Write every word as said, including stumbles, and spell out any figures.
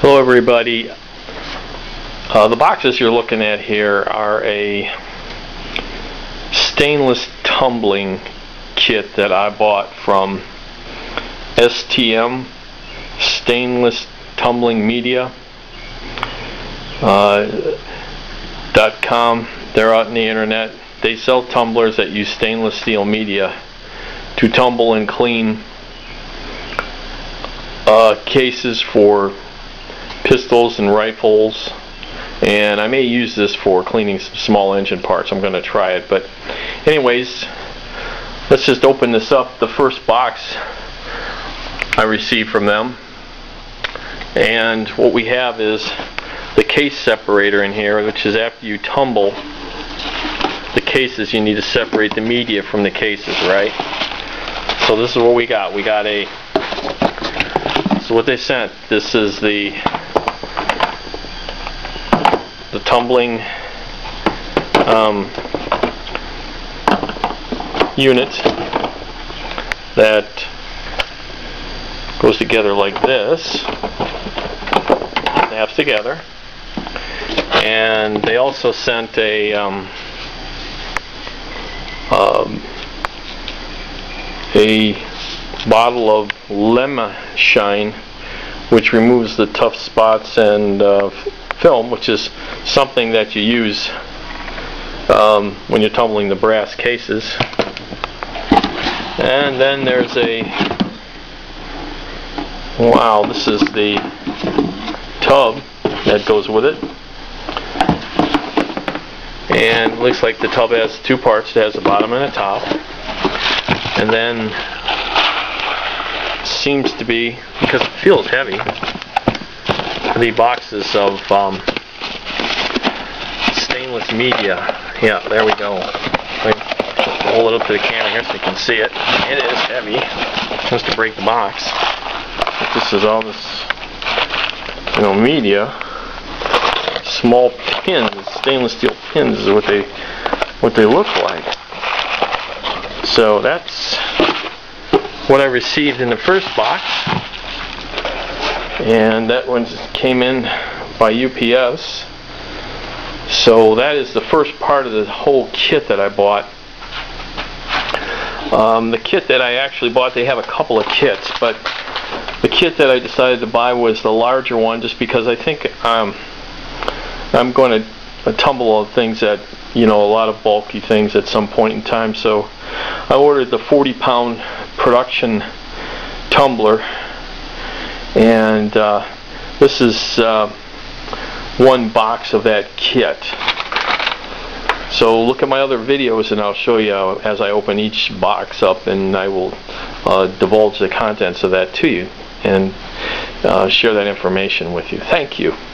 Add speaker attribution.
Speaker 1: Hello everybody. Uh, the boxes you're looking at here are a stainless tumbling kit that I bought from S T M, Stainless Tumbling Media uh, dot com. They're out on the internet. They sell tumblers that use stainless steel media to tumble and clean uh, cases for pistols and rifles, and I may use this for cleaning some small engine parts. I'm going to try it, but anyways, let's just open this up. The first box I received from them, and what we have is the case separator in here, which is after you tumble the cases, you need to separate the media from the cases, right? So this is what we got. We got a, so what they sent, this is the the tumbling um, unit that goes together like this, snaps together, and they also sent a um, um, a bottle of Lemma Shine, which removes the tough spots and uh, film, which is something that you use um, when you're tumbling the brass cases. And then there's a, wow, this is the tub that goes with it, and it looks like the tub has two parts. It has a bottom and a top, and then seems to be, because it feels heavy, the boxes of um, stainless media. Yeah, there we go. Right. Hold it up to the camera here so you can see it. It is heavy. Just to break the box. But this is all this, you know, media. Small pins, stainless steel pins is what they what they look like. So that's what I received in the first box, and that one came in by U P S. So that is the first part of the whole kit that I bought. Um, the kit that I actually bought, they have a couple of kits, but the kit that I decided to buy was the larger one, just because I think um, I'm going to uh, tumble all things that, you know, a lot of bulky things at some point in time. So I ordered the forty pound production tumbler, and uh, this is uh, one box of that kit. So look at my other videos and I'll show you as I open each box up, and I will uh, divulge the contents of that to you and uh, share that information with you. Thank you.